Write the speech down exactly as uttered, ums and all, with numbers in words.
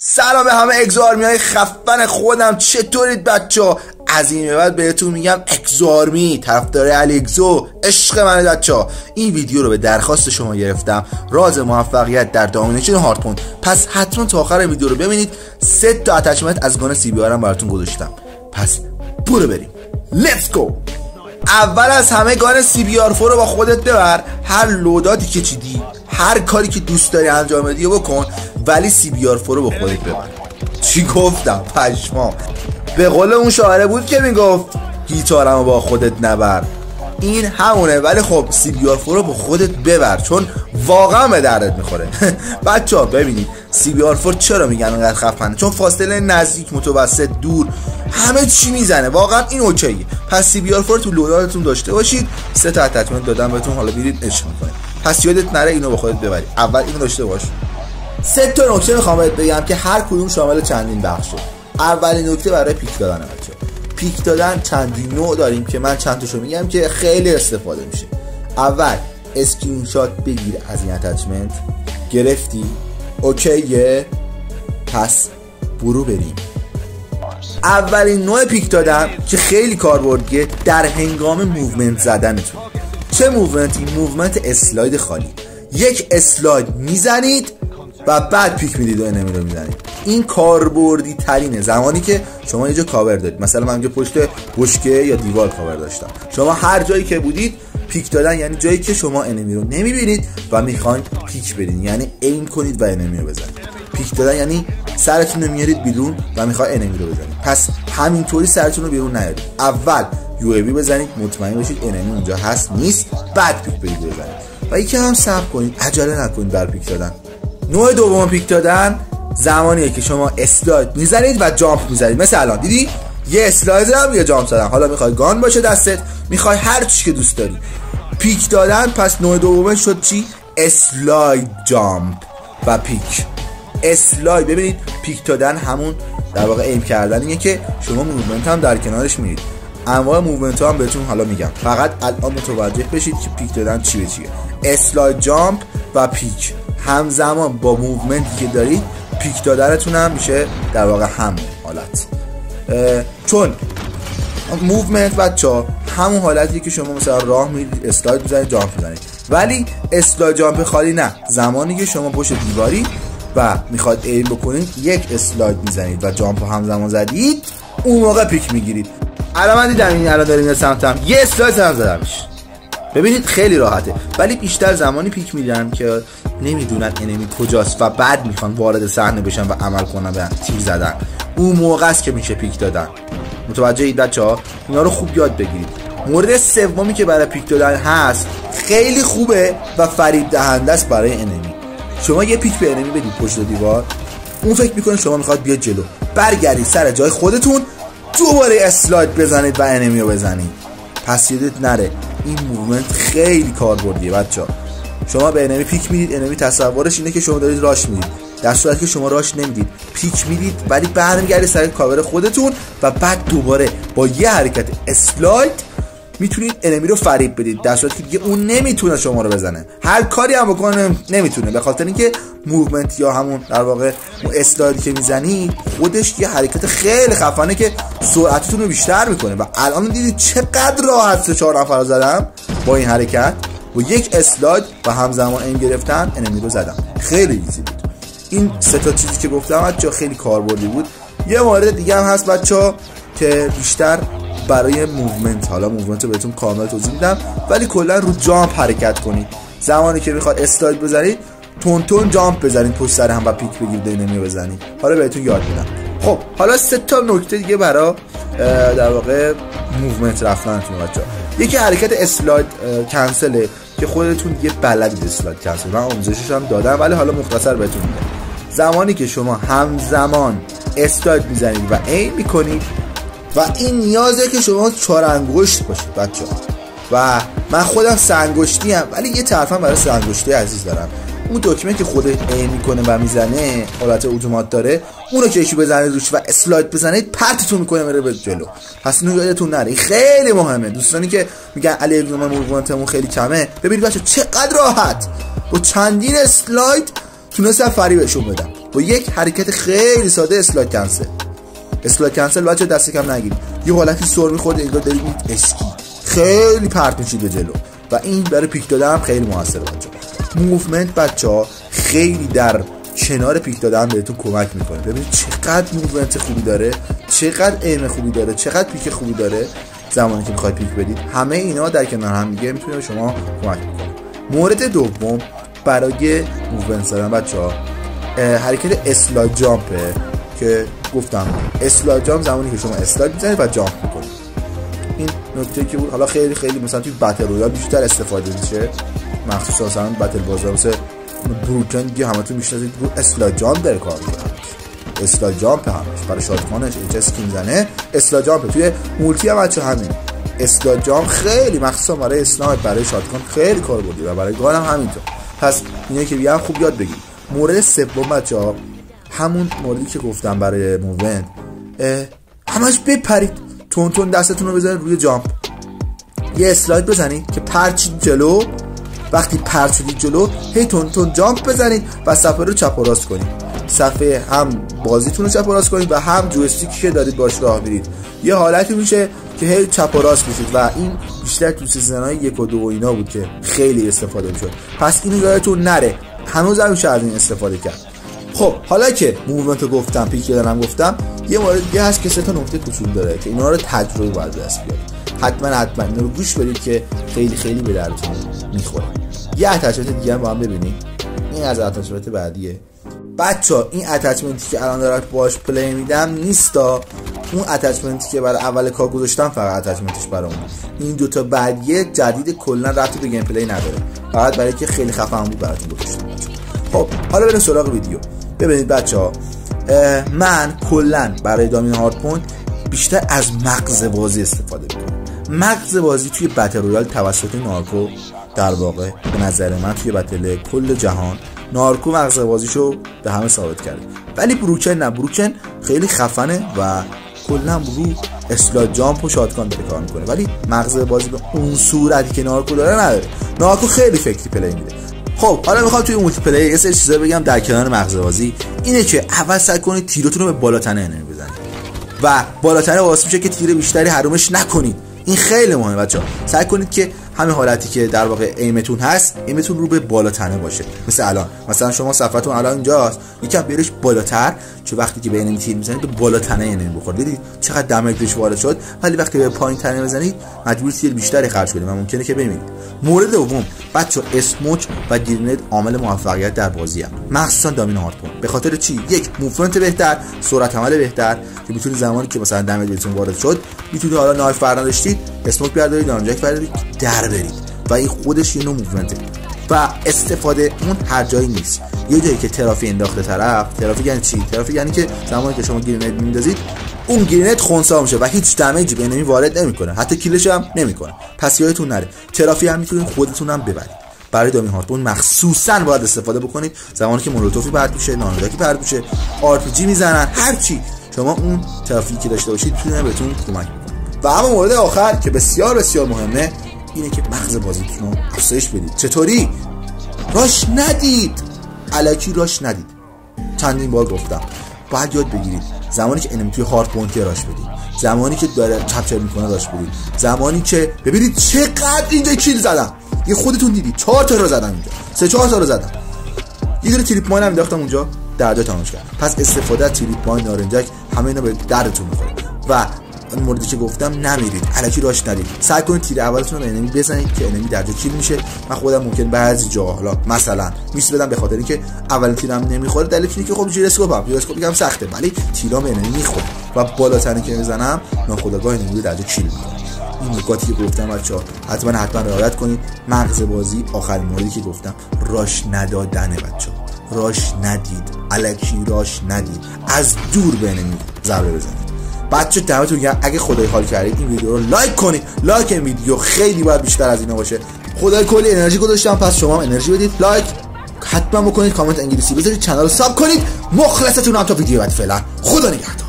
سلام به همه اگزارمی های خفن خودم، چطورید بچه؟ از این به بعد بهتون میگم اگزارمی، طرفدار الگزو، عشق منه بچه. این ویدیو رو به درخواست شما گرفتم، راز موفقیت در دامینیشن هاردپوینت. پس حتما تا آخر ویدیو رو ببینید. سه تا اتچمنت از گان سی بی آر هم براتون گذاشتم، پس برو بریم، لیتس گو. اول از همه گان سی بی آر فور رو با خودت ببر. هر لوداتی که چیدی، هر کاری که دوست داری انجام بدی بکن، ولی سی بی آر فور رو با خودت ببر. چی گفتم؟ پشما. به قول اون شاعره بود که میگفت گیتارمو با خودت نبر. این همونه، ولی خب سی بی آر فور رو با خودت ببر، چون واقعا به دردت میخوره. بچه ها ببینید سی بی آر فور چرا میگن انقدر خفنه؟ چون فاصله نزدیک، متوسط، دور همه چی میزنه. واقعا این اوکیه. پس سی بی آر فور تو لوداتون داشته باشید. سه تا اتچمنت دادم بهتون، حالا برید عشق کنید. پس یادت نره اینو با خودت ببری. اول اینو داشته باش. سه تا نکته میخوام بهت بگم که هر کدوم شامل چندین بخشه. اولین نکته برای پیک دادن بچه. پیک دادن چندین نوع داریم که من چند تاشو میگم که خیلی استفاده میشه. اول اسکرین شات بگیر از این اتچمنت. گرفتی؟ اوکیه؟ پس برو بریم. اولین نوع پیک دادن که خیلی کاربردیه در هنگام موومنت زدنتون. چه موومنتی؟ موومنت اسلاید خالی. یک اسلاید میزنید و بعد پیک میدید و انمی رو میزنید. این کاربردی ترینه زمانی که شما یه جا کاور دارید. مثلا من اینجا پشت بشکه یا دیوار کاور داشتم. شما هر جایی که بودید پیک دادن یعنی جایی که شما انمی رو نمیبینید و میخواین پیک بدین، یعنی ایم کنید و انمی رو بزنید. پیک دادن یعنی سرتون رو میارید بیرون و میخوای انمی رو بزنید. پس همینطوری سرتون رو بیرون نیارید. اول یو ای وی بزنید، مطمئن بشید انمی اونجا هست نیست، بعد پیک بدید بزنید. و یکم هم صبر کنید، عجله نکنید در پیک دادن. نوع دوم پیک دادن زمانیه که شما اسلاید میزنید و جامپ میزنید. مثل الان دیدی یه اسلاید زدم یه جامپ زدم. حالا میخوای گان باشه دستت، میخوای هر چی که دوست داری. پیک دادن پس نوع دوم شد چی؟ اسلاید، جامپ و پیک. اسلاید ببینید پیک دادن همون در واقع ایم کردنیه که شما موومنت هم در کنارش میرید. انواع موومنت ها هم بهتون حالا میگم، فقط الان متوجه بشید که پیک دادن چی به چیه. اسلاید، جامپ و پیک همزمان با موومنتی که دارید پیک دادنتون هم میشه در واقع هم حالت. چون موومنت بچه همون حالتیه که شما مثلا راه میرید اسلاید میزنید جامپ میزنید، ولی اسلاید جامپ خالی نه. زمانی که شما پشت دیواری و میخواد ایم بکنید یک اسلاید میزنید و جامپ همزمان زدید، اون موقع پیک میگیرید. الان من دیدم این الان داریم سمتم یه اسلاید هم زدمش. ببینید خیلی راحته، ولی بیشتر زمانی پیک میدن که نمیدونن انمی کجاست و بعد میخوان وارد صحنه بشن و عمل کنن به تیر زدن. اون موقع است که میشه پیک دادن. متوجه اید بچه‌ها؟ اینا رو خوب یاد بگیرید. مورد سومی که برای پیک دادن هست خیلی خوبه و فریب دهنده است برای انمی. شما یه پیک به انمی بدید پشت دیوار، اون فکر میکنه شما میخواد بیاد جلو، برگردید سر جای خودتون، دوباره اسلاید بزنید و انمی رو بزنید. پس یادت نره این موومنت خیلی کاربردیه بچه‌ها. شما به انمی پیک میدید، انمی تصورش اینه که شما دارید راش میدید، در صورتی که شما راش نمیدید، پیک میدید ولی برمیگردید سر کاور خودتون و بعد دوباره با یه حرکت اسلاید میتونید انمی رو فریب بدید، در صورتی که دیگه اون نمیتونه شما رو بزنه. هر کاری هم بکنه نمیتونه، به خاطر اینکه موومنت یا همون در واقع اون اسلایدی که میزنید خودش یه حرکت خیلی خفنه که سرعتتون رو بیشتر میکنه. و الان دیدید چقدر راحت سه چهار نفر رو زدم با این حرکت، با یک اسلاید و همزمان این گرفتن انمی رو زدم. خیلی ایزی بود. این سه تا چیزی که گفتم بچه‌ها خیلی کاربردی بود. یه مورد دیگه هم هست بچه‌ها که بیشتر برای موومنت، حالا موومنت رو بهتون کامل توضیح میدم، ولی کلا رو جامپ حرکت کنید. زمانی که میخواد اسلاید بزنید تون تون جامپ بزنید پشت سر هم و پیک بگیرید انمی رو بزنید. حالا بهتون یاد میدم. خب حالا سه تا نکته دیگه برای در واقع موومنت رفتنتون بچه‌ها. یکی حرکت اسلاید کنسله که خودتون دیگه بلدید اسلاید کنسل. من آموزشش هم دادم ولی حالا مختصر بهتون میگم. زمانی که شما همزمان اسلاید میزنید و ایم میکنید و این نیازه که شما چهار انگشت باشید بچه‌ها. و من خودم سه انگشتی ام، ولی یه طرفم برای سه انگشتی عزیز دارم. اون دکمه که خود ایم میکنه و میزنه، حالت اتومات داره، اونو که یکی بزنید روش و اسلاید بزنید پرتتون میکنه میره به جلو. پس اینو یادتون نره، خیلی مهمه. دوستانی که میگن علی ابن موومنتمون خیلی کمه، ببینید بچه چقدر راحت با چندین اسلاید تونستم فریبشون بدم. با یک حرکت خیلی ساده اسلاید کنسل. اسلاید کنسل بچه دست کم نگیرید، یه حالتی سر می‌خورد انگار دارید اسکی خیلی پرت میشید به جلو و این برای پیک دادن هم خیلی موثره بچه. موومنت بچه‌ها خیلی در کنار پیک دادن بهتون کمک میکنه. ببینید چقدر موومنت خوبی داره، چقدر ایم خوبی داره، چقدر پیک خوبی داره. زمانی که میخواید پیک بدید همه اینا در کنار هم دیگه میتونه به شما کمک کنه. مورد دوم برای موومنت زدن بچه‌ها حرکت اسلاید جامپه که گفتم اسلاید جامپ زمانی که شما اسلاید میزنید و جامپ میکنید. این نکته که بود. حالا خیلی خیلی مثلا توی بتل رویال بیشتر استفاده میشه، مخصوصا مثلا بتل بازار مثل بروکن دیگه همتون میشناسید رو اسلاید جامپ داره کار میکنه. اسلاید جامپ همش برای شاتگانش اچ اس که میزنه اسلاید جامپ. توی مولتی هم بچه همین اسلاید جامپ خیلی مخصوصا برای اسنایپ برای شاتگان خیلی کار بردی و برای گان هم همینطور. پس اینه که بیان خوب یاد بگیرید. مورد سوم بچه‌ها همون موردی که گفتم برای موومنت، همش بپرید تون تون دستتون رو بزنید روی جامپ، یه اسلاید بزنید که پرچید جلو. وقتی پرچید جلو هی تون تون جامپ بزنید و صفحه رو چپ و راست کنید. صفحه هم بازیتون رو چپ و راست کنید و هم جویستیکی که دارید باش راه میرید. یه حالتی میشه که هی چپ و راست میشید و این بیشتر تو سیزن‌های یک و دو و اینا بود که خیلی استفاده میشد. پس اینو یادتون نره، هنوز هم میشه از این استفاده کرد. خب حالا که موومنت رو گفتم، پیک دادنم گفتم، یه مورد دیگه هست که سه تا نکته کوچول داره که اینا رو تجربه باید دست بیارید. حتما حتما اینا رو گوش بدید که خیلی خیلی به دردتون میخوره. یه اتچمنت دیگه هم با هم ببینید. این از اتچمنت بعدیه. بچا این اتچمنتی که الان دارم باهاش پلی میدم نیستا، اون اتچمنتی که برای اول کار گذاشتم فقط اتچمنتش برام. این دوتا بعدیه جدید کلا ربطی به گیم پلی نداره، فقط برای که خیلی خفن بود براتون گذاشتم. خب حالا بریم سراغ ویدیو. ببینید بچه‌ها، من کلا برای دامین هارد پوینت بیشتر از مغز بازی استفاده میکنم. مغز بازی توی بتل رویال توسط نارکو در واقع به نظر من توی بتل کل جهان نارکو مغز بازیشو به همه ثابت کرده، ولی بروکن نه. بروکن خیلی خفنه و کلا رو اسلاید جامپ و شاتگان داره کار میکنه، ولی مغز بازی به اون صورتی که نارکو داره نداره. نارکو خیلی فکری پلی میده. خب حالا میخوام توی مولتی پلی یه سری چیزا بگم در کنار مغز بازی. اینه که اول سعی کنید تیرتون رو به بالاتنه انرژی بزنید و بالاتنه واسه میشه که تیر بیشتری حرومش نکنید. این خیلی مهمه بچه‌ها. سعی کنید که همین حالتی که در واقع ایمتون هست، ایمتون رو به بالاتنه باشه. مثل الان مثلا شما صفحتون الان اینجاست، یکم بیارش بالاتر، چون وقتی که به انمی تیر میزنید به بالاتنه انمی بخورد. دیدید چقدر دمیج بهش وارد شد، ولی وقتی به پایین تنه بزنید مجبور تیر بیشتری خرج کنید و ممکنه که بمیرید. مورد دوم بچه‌ها، اسموک و گرینید عامل موفقیت در بازی ام، مخصوصا دامین هارد پوینت. به خاطر چی؟ یک، موومنت بهتر، سرعت عمل بهتر که میتونید زمانی که مثلا دمیج بهتون وارد شد میتونید حالا نایف برداشتید، اسموک بردارید، نانجک بردارید، در برید و این خودش یه نوع موومنته و استفاده اون هر جایی نیست. یه جایی که ترافی انداخته طرف، ترافی یعنی چی؟ ترافی یعنی که زمانی که شما گرینید میندازید اون گرینید خنثی میشه و هیچ دمیجی به انمی وارد نمیکنه، حتی کیلش هم نمیکنه. پس یادتون نره ترافی هم میتونید خودتون هم ببرید. برای دامین هارد پوینت مخصوصا باید استفاده بکنید زمانی که مولوتوفی پرت میشه، نانجاکی پرت میشه، آر پی جی میزنن، هر چی شما اون ترافیکی که داشته باشید میتونه بهتون کمک کنه. و اما مورد آخر که بسیار بسیار مهمه اینه که مغز بازیتون رو افزایش بدید. چطوری؟ راش ندید، الکی راش ندید. چندین بار گفتم باید یاد بگیرید زمانی که انمی توی هارد پوینت راش بدید، زمانی که داره کپچر میکنه راش بدید، زمانی که ببینید چقدر اینجا کیل زدم، یه خودتون دیدید چهار تا رو زدم اینجا، سه چهار تا رو زدم، یه دونه تریپ ماین هم انداختم اونجا، درجا تمامش کردم. پس استفاده از تریپ ماین، نارنجک، همه اینا به دردتون میخوره. و این موردی که گفتم نمیرید، الکی راش ندید، سعی کنید تیر اولتون رو به انمی بزنید که انمی درجا کیل میشه. من خودم ممکن بعضی جا حالا مثلا میس بدم به خاطر اینکه اول تیرم نمیخوره، دلیل اینه که خب ژیروسکوپم ژیروسکوپ میگم سخته، ولی تیرام انمی میخوره و بالاتنی که میزنم ناخودآگاه انمی درجا کیل میکنه. این نکاتی که گفتم بچه‌ها حتما حتما رعایت کنید. مغز بازی آخرین موردی که گفتم راش ندادنه بچه‌ها، راش ندید، الکی راش ندید، از دور به انمی ضربه بزنید. بچه دمتون گرم. اگه خدای حال کردید این ویدیو رو لایک کنید. لایک این ویدیو خیلی باید بیشتر از اینا باشه. خدای کلی انرژی گذاشتم، پس شما هم انرژی بدید. لایک حتما بکنید، کامنت انگلیسی بذارید، کانال رو ساب کنید. مخلصتونم تا ویدیو بعد. فعلا خدا نگهدار.